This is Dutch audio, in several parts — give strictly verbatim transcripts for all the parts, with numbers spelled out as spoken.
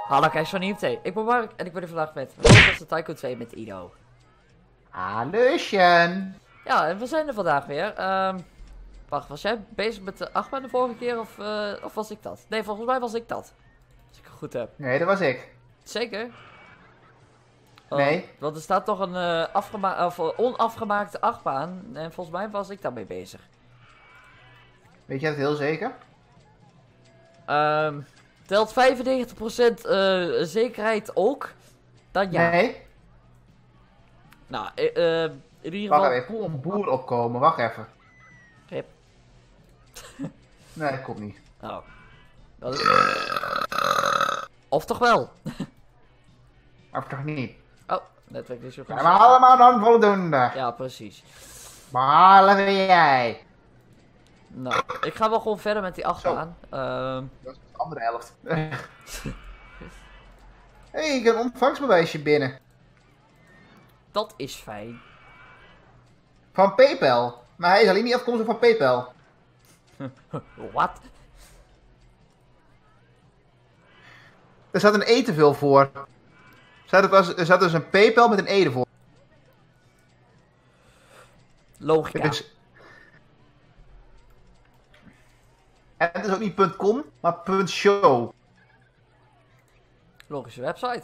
Hallo, Kees van I M T. Ik ben Mark en ik ben er vandaag met Roblox de Tycoon twee met Ido. Halloosjen. Ja, en we zijn er vandaag weer. Um, wacht, was jij bezig met de achtbaan de vorige keer of, uh, of was ik dat? Nee, volgens mij was ik dat. Als ik het goed heb. Nee, dat was ik. Zeker? Oh, Nee. Want er staat toch een uh, afgema of, uh, onafgemaakte achtbaan en volgens mij was ik daarmee bezig. Weet je dat heel zeker? Um, telt vijfennegentig procent uh, zekerheid ook? Dan ja. Nee. Nou, uh, in ieder geval... Wacht even, ik voel een boer opkomen. Wacht even. Rip. Nee, dat komt niet. Oh. Dat is... Of toch wel? Of toch niet? Oh, netwerk is zo goed. Ja, maar allemaal dan voldoende. Ja, precies. Behalve jij. Nou, ik ga wel gewoon verder met die achtbaan. Ehm Dat is de andere helft. Hé, hey, ik heb een ontvangstbewijsje binnen. Dat is fijn. Van PayPal. Maar hij is alleen niet afkomstig van PayPal. Wat? Er zat een E te veel voor. Er zat, was, er zat dus een PayPal met een E ervoor. Logica. Dus... En het is ook niet .com, maar .show. Logische website.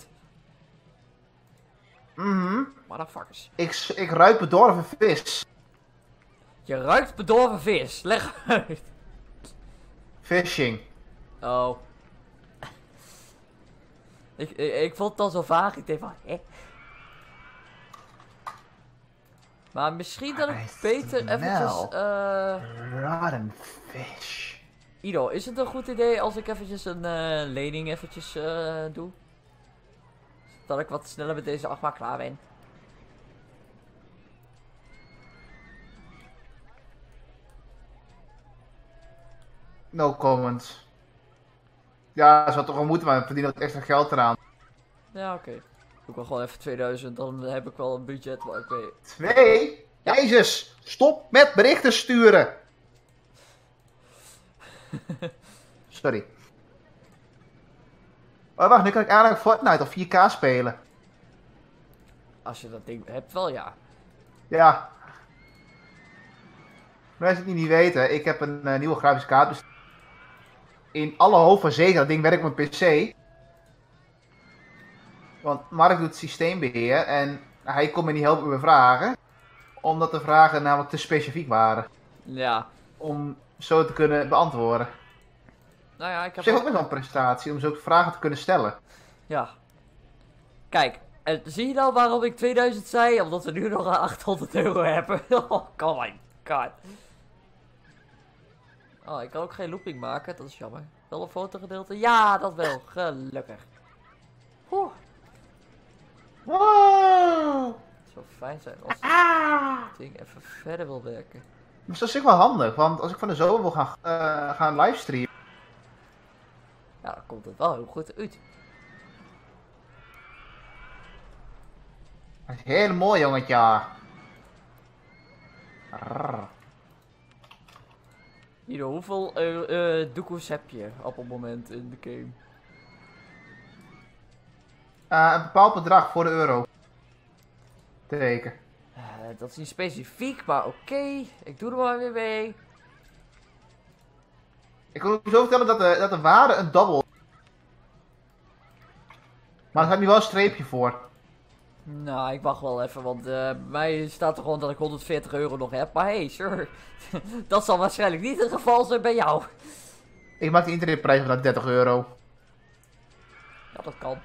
Mhm. Motherfuckers. Ik, ik ruik bedorven vis. Je ruikt bedorven vis. Leg uit. Fishing. Oh. ik, ik, ik vond het al zo vaag. Ik dacht van, hè? Maar misschien dat ik beter eventjes... Uh... Rotten fish. Ido, is het een goed idee als ik eventjes een uh, lening eventjes uh, doe? Dat ik wat sneller met deze achtbaan klaar ben. No comments. Ja, dat zou toch wel moeten, maar we verdienen wat extra geld eraan. Ja, oké. Okay. Doe ik wel gewoon even tweeduizend, dan heb ik wel een budget waar ik mee... Twee? Ja. Jezus, stop met berichten sturen! Sorry. Oh, wacht, nu kan ik eigenlijk Fortnite op vier K spelen. Als je dat ding hebt, wel ja. Ja. Maar als je het niet weten, ik heb een uh, nieuwe grafische kaart. Dus in alle hoofden zeker, dat ding werkt op mijn P C. Want Mark doet systeembeheer en hij kon me niet helpen met mijn vragen. Omdat de vragen namelijk te specifiek waren. Ja. Om zo te kunnen beantwoorden. Nou ja, ik heb... Zeg ook best wel een prestatie om zulke vragen te kunnen stellen. Ja. Kijk, en zie je nou waarom ik tweeduizend zei? Omdat we nu nog achthonderd euro hebben. Oh, oh my god. Oh, ik kan ook geen looping maken, dat is jammer. Wel een fotogedeelte? Ja, dat wel. Gelukkig. Oeh. Wow. Het zou fijn zijn als het ding even verder wil werken. Maar dat is ook wel handig, want als ik van de zomer wil gaan, uh, gaan livestreamen. Ja, dan komt het wel heel goed uit. Dat is heel mooi, jongetje. Ido, hoeveel uh, uh, doekoes heb je op het moment in de game? Uh, een bepaald bedrag voor de euro. Teken. Uh, dat is niet specifiek, maar oké. Okay. Ik doe er maar weer mee. Ik wil zo vertellen dat de, dat de waarde een double. Maar er staat nu wel een streepje voor. Nou, ik wacht wel even, want uh, bij mij staat er gewoon dat ik honderdveertig euro nog heb. Maar hey, sure. Dat zal waarschijnlijk niet het geval zijn bij jou. Ik maak de internetprijs van dertig euro. Ja, dat kan.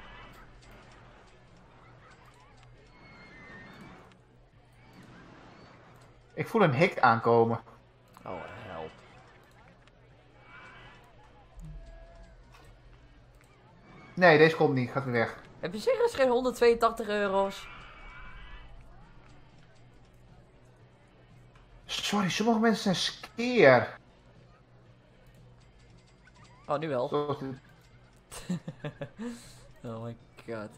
Ik voel een hik aankomen. Oh, help. Nee, deze komt niet. Gaat weer weg. Heb je serieus geen honderdtweeëntachtig euro's? Sorry, sommige mensen zijn skeer. Oh, nu wel. Zoals dit. Oh my god.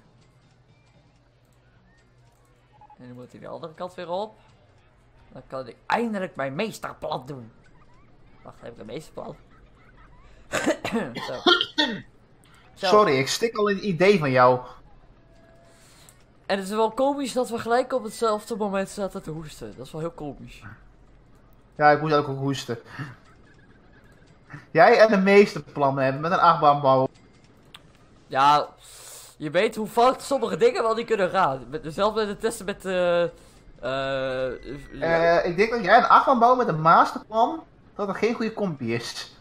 En nu moet hij de andere kant weer op. Dan kan ik eindelijk mijn meesterplan doen. Wacht, heb ik een meesterplan? Zo. Zo. Sorry, ik stik al in het idee van jou. En het is wel komisch dat we gelijk op hetzelfde moment zaten te hoesten. Dat is wel heel komisch. Ja, ik moest ook ook hoesten. Jij en de meeste plannen hebben met een achtbaan bouwen. Ja, je weet hoe fout sommige dingen wel niet kunnen gaan. Met, zelfs met de testen met de... Uh, ja. Uh, ik denk dat jij een achtbaan bouwen met een masterplan, dat er geen goede compie is.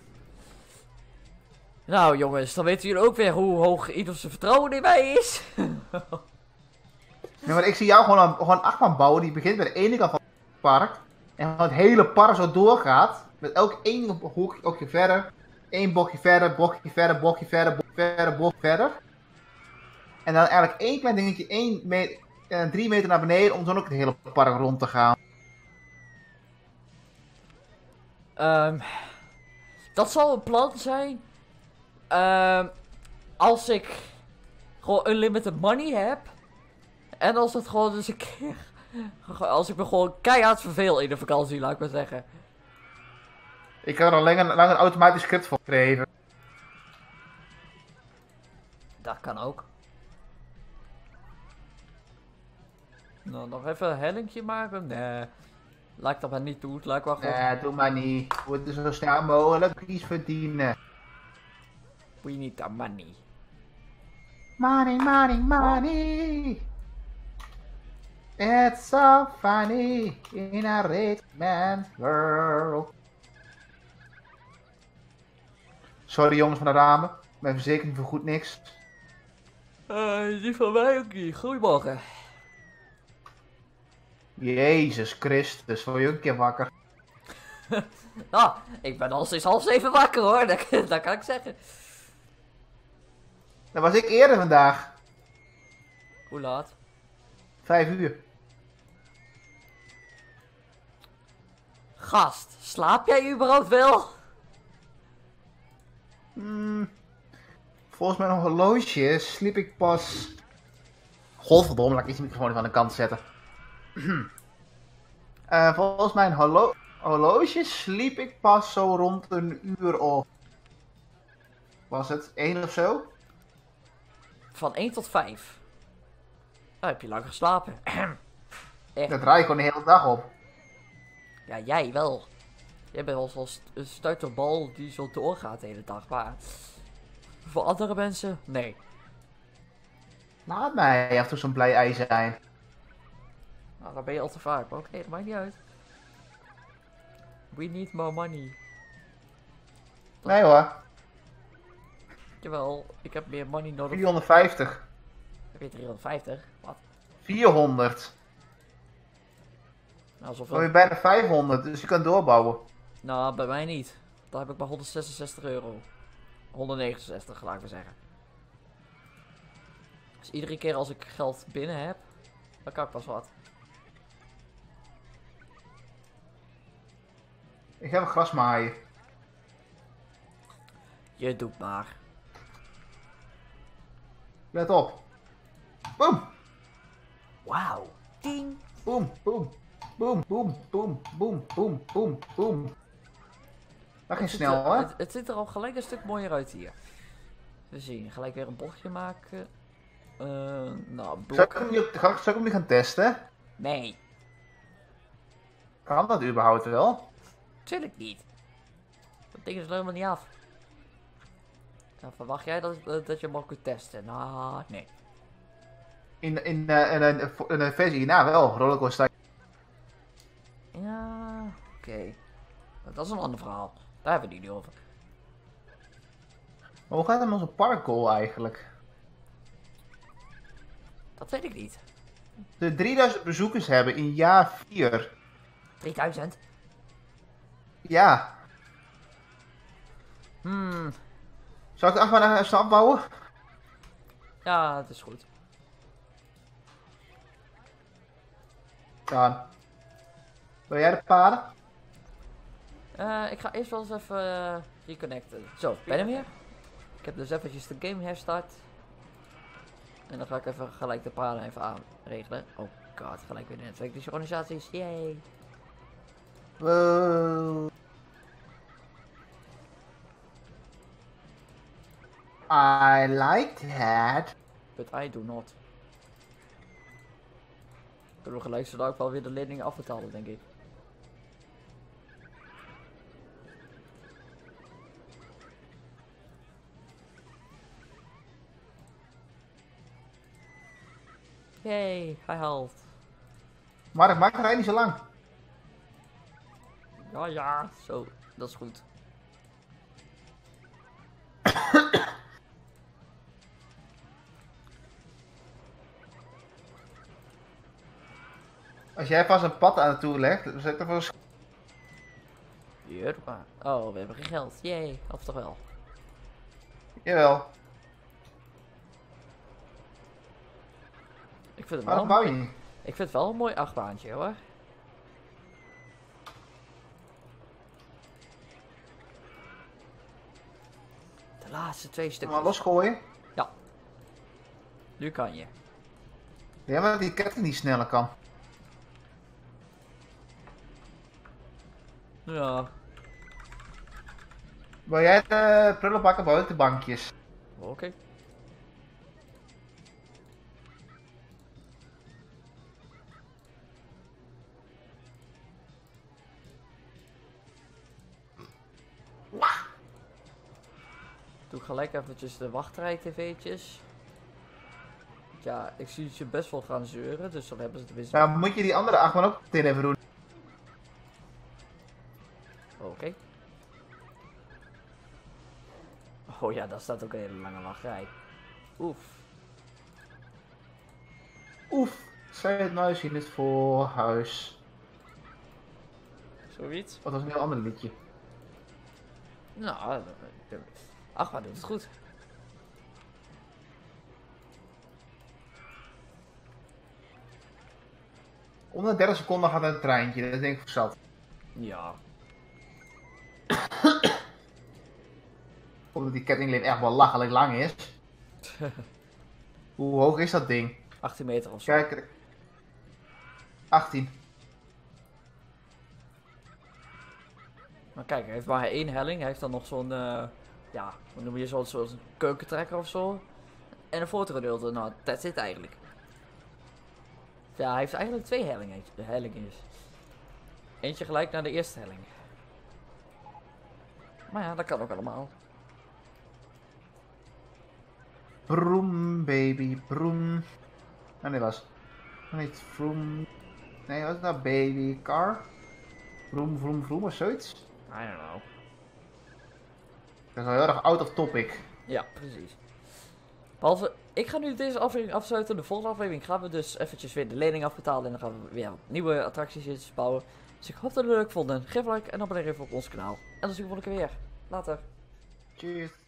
Nou jongens, dan weten jullie ook weer hoe hoog ieders vertrouwen in mij is. Nee, maar ik zie jou gewoon een, gewoon een achtbaan bouwen die begint bij de ene kant van het park. En het hele park zo doorgaat. Met elk één bochtje verder. Eén bochtje verder, bochtje verder, bochtje verder, bochtje verder, bochtje verder. En dan eigenlijk één klein dingetje, één meter, uh, drie meter naar beneden om zo ook het hele park rond te gaan. Um, dat zal een plan zijn. Um, als ik gewoon unlimited money heb. En als het gewoon dus een keer... Als ik me gewoon keihard verveel in de vakantie, laat ik maar zeggen. Ik heb er al lang een, lang een automatisch script voor geschreven. Dat kan ook. Nou, nog even een hellingje maken? Nee. Laat ik dat maar niet doen. Laat ik wel gewoon... Nee, doe maar niet. We moeten zo snel mogelijk iets verdienen. We need the money. Money, money, money. It's so funny in a rich man's world. Sorry jongens van de ramen. Mijn verzekering vergoedt niks. Uh, die van mij ook niet. Goedemorgen. Jezus Christus, word je een keer wakker? Nou, ik ben al sinds half zeven wakker hoor. Dat, dat kan ik zeggen. Dat was ik eerder vandaag. Hoe laat? Vijf uur. Gast, slaap jij überhaupt wel? Hmm, volgens mijn horloge sliep ik pas... Godverdomme, laat ik iets microfoon van de kant zetten. uh, volgens mijn horlo horloge sliep ik pas zo rond een uur of... Was het? één of zo? Van één tot vijf. Nou, heb je lang geslapen. Echt. Daar draai ik gewoon de hele dag op. Ja, jij wel. Jij bent wel zo'n een stuiterbal die zo doorgaat de hele dag. Maar voor andere mensen, nee. Laat mij af en toe zo'n blij ei zijn. Nou, dan ben je al te vaak. Maar oké, okay, dat maakt niet uit. We need more money. Dat... Nee hoor. Jawel, ik heb meer money nodig. vierhonderdvijftig. Heb je driehonderdvijftig? Wat? vierhonderd. Nou, zoveel. Dan heb je bijna vijfhonderd, dus je kan doorbouwen. Nou, bij mij niet. Dan heb ik maar honderdzesenzestig euro. honderdnegenenzestig, laat ik maar zeggen. Dus iedere keer als ik geld binnen heb, dan kan ik pas wat. Ik heb een grasmaaien. Je doet maar. Let op. Boom. Wauw. Ding. Boom, boom. Boom, boom, boom, boom, boom, boom, boom. Dat ging snel het, hoor. Het, het ziet er al gelijk een stuk mooier uit hier. We zien, gelijk weer een bochtje maken. Uh, nou, Zal ik, hem nu, zal ik hem nu gaan testen? Nee, Kan dat überhaupt wel? tuurlijk niet. Dat ding is er helemaal niet af. Nou, verwacht jij dat, dat je hem al kunt testen? Nou, nee. In, in, uh, in, in, in een versie, nou wel, rollercoaster. Ja, oké. Okay. Dat is een ander verhaal. Daar hebben we het niet over. Maar hoe gaat het met onze parkgoal eigenlijk? Dat weet ik niet. De drieduizend bezoekers hebben in jaar vier. drieduizend? Ja. Hmm. Zal ik de achtbaan even afbouwen? Ja, het is goed. Dan. Wil jij de paden? Uh, ik ga eerst wel eens even uh, reconnecten. Zo, ben je er weer? Ik heb dus eventjes de game herstart. En dan ga ik even gelijk de paden even aanregelen. Oh god, gelijk weer de netwerksynchronisaties. Yay. Wow. I like that. But I do not. Kunnen we gelijk zo ook wel weer de leningen afbetalen, denk ik. Yay, hij haalt. Mark, maak rij niet zo lang. Ja, ja, zo, dat is goed. Als jij vast een pad aan het toe legt, dan zet ik er voor Jurma. Oh, we hebben geen geld. Yay, of toch wel? Jawel. Ik vind het Maar wel, dat bouw je mooi. niet. Ik vind het wel een mooi achtbaantje hoor. De laatste twee Maar stukjes. losgooien. Nu kan je. Ja, maar die ketting niet sneller kan. Ja, Wil jij de prullenbakken buiten de bankjes? oké. Doe gelijk eventjes de wachtrij tv'tjes. Ja, ik zie ze best wel gaan zeuren, dus dan hebben ze het weer. Nou, moet je die andere achtbaan ook meteen even doen. Oké. Oh ja, daar staat ook een hele lange wachtrij. Oef. Oef, zij het muis in het voorhuis. Zoiets. Oh, dat is een heel ander liedje. Nou, ach, maar doet het goed. Onder de dertig seconden gaat een treintje, dat denk ik voor zat. Ja. Omdat die kettinglijn echt wel lachelijk lang is. Hoe hoog is dat ding? achttien meter of zo. Kijk, achttien. Maar kijk, hij heeft maar één helling. Hij heeft dan nog zo'n, eh ja, hoe noem je zo'n soort keukentrekker of zo. En een fotogedeelte. Nou, dat zit eigenlijk. Ja, hij heeft eigenlijk twee hellingen. hellingen. Eentje gelijk naar de eerste helling. Maar ja, dat kan ook allemaal. Broem, baby, broem. Oh nee, was. Oh, niet vroom. Nee, wat is dat? Baby car? Vroom, vroom, vroom of zoiets? I don't know. Dat is wel heel erg out of topic. Ja, precies. Behalve, ik ga nu deze aflevering afsluiten. De volgende aflevering gaan we dus eventjes weer de lening afbetalen. En dan gaan we weer nieuwe attracties bouwen. Dus ik hoop dat jullie het leuk vonden. Geef een like en abonneer even op ons kanaal. En dan zien we de volgende keer weer. Later. Cheers.